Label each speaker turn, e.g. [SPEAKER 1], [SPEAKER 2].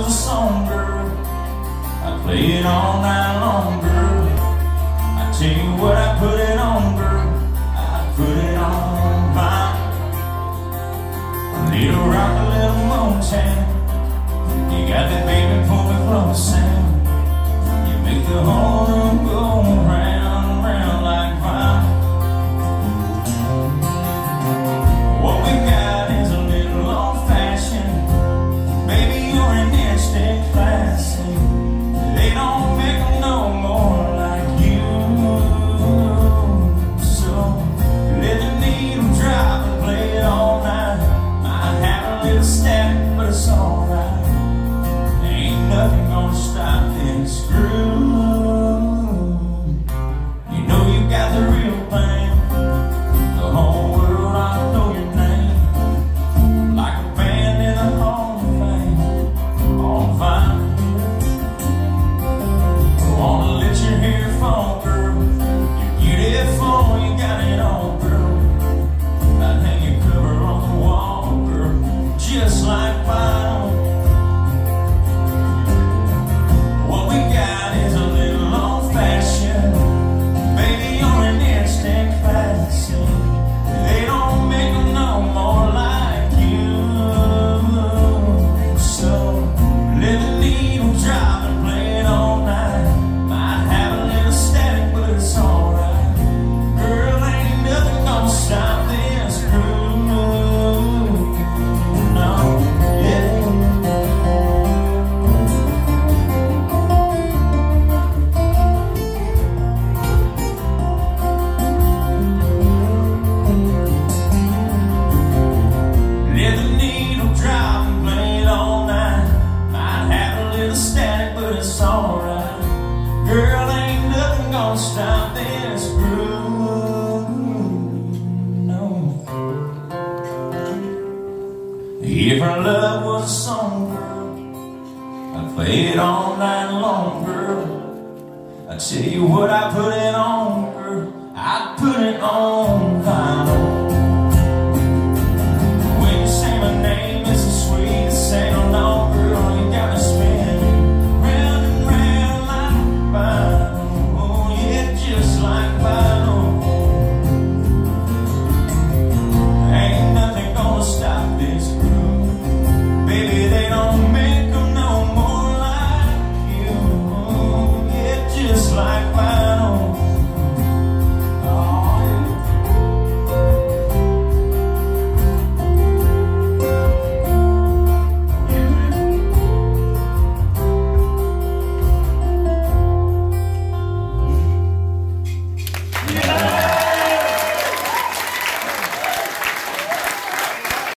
[SPEAKER 1] was a song, girl, I'd play it all night long, girl. I tell you what, I put it on, girl, I put it on fine. A little rock, a little Motown, you got that baby pull me close sound. You make the whole room go round and round like fire. What we got is a little old-fashioned. Baby, you're an instant classic. They don't make them no more like you. So let the needle drop and play it all night. Might have a little static, but it's alright. Ain't nothing gonna stop this groove. You know you got the real thing. The whole world ought to know your name. Like a band in the Hall of Fame. On fire. Wanna let your hair fall, girl. You're beautiful, you got it all, girl. I'd hang your cover on the wall, girl, just like vinyl. What we got is a little old-fashioned. Baby, you're an instant classic. They don't make them no more like you. So let the needle drop and play it all night. Might have a little static, but it's alright. Girl, ain't nothing gonna stop this groove. No, yeah. Let the needle drop and play it all night. Might have a little static, but it's alright. Girl, ain't nothing gonna stop this groove. No. If our love was a song, girl, I'd play it all night long, girl. I tell you what, I put it on, girl, I put it on vinyl.